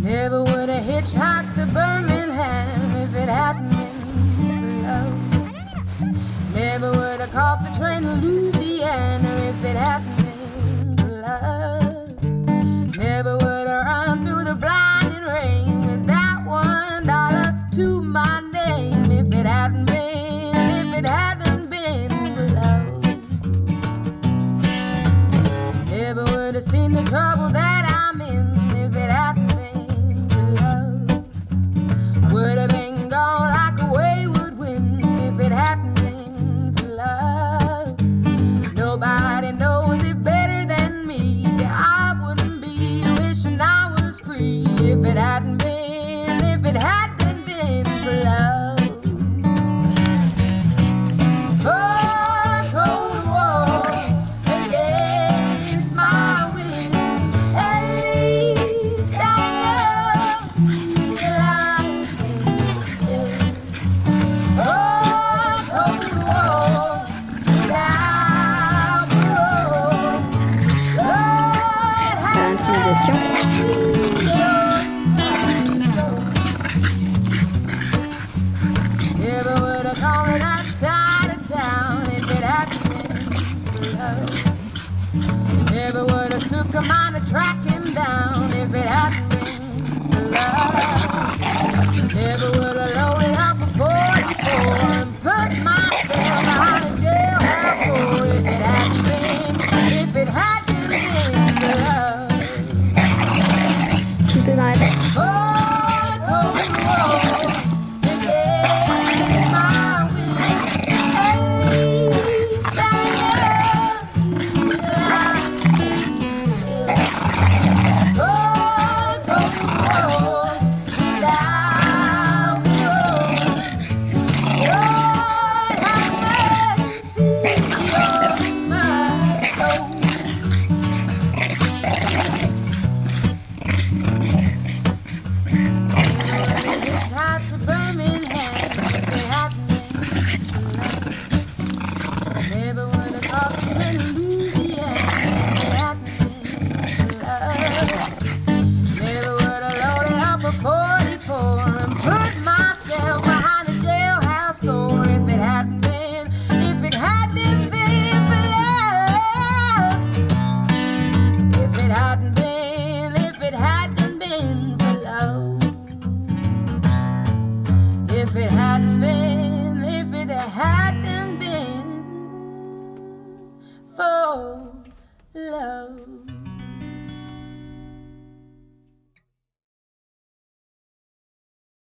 Never would have hitchhiked to Birmingham if it hadn't been for love. Never would have caught the train to Louisiana if it hadn't been for love. Never would have run through the blinding rain with that $1 to my name if it hadn't been for love. Never would have seen the trouble that I'm in if it hadn't been for love. Would have been gone like a wayward wind if it hadn't been for love. Nobody knows it better than me. I wouldn't be wishing I was free if it hadn't been for love. Oh, cold walls against my wind. At least I know that I'm still. Oh, cold walls without parole. Lord, have mercy on my soul. Never would have gone to that side of town if it hadn't been for love. Never would have took a mind to track him down if it hadn't been for love. Never would have loaded up a 44 and put myself behind a jailhouse door if it hadn't been for love. Denied it. Oh, cold walls against my wind. At least I know that I'm still. Oh, cold walls without parole. Lord, have mercy on my soul. It's hard to Birmingham if it hadn't been for love. Never would have caught the train to Louisiana if it hadn't been for love. Never would have loaded up a 44 and put myself behind a jailhouse door if it hadn't been for love. If it hadn't been for love. If it hadn't been for love.